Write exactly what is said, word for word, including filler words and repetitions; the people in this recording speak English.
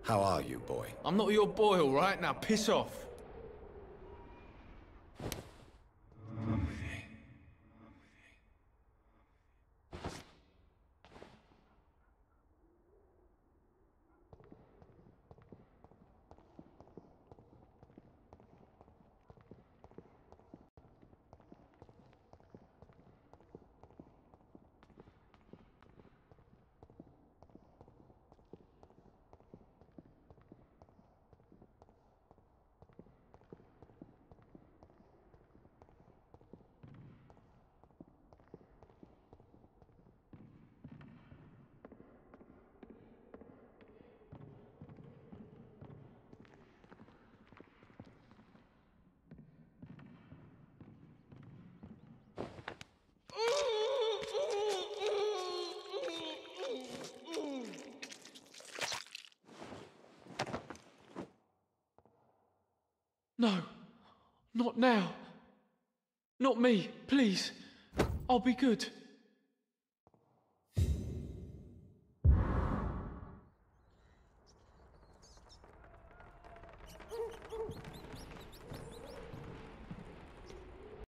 How are you, boy? I'm not your boy, all right? Now piss off. No, not now. Not me, please. I'll be good.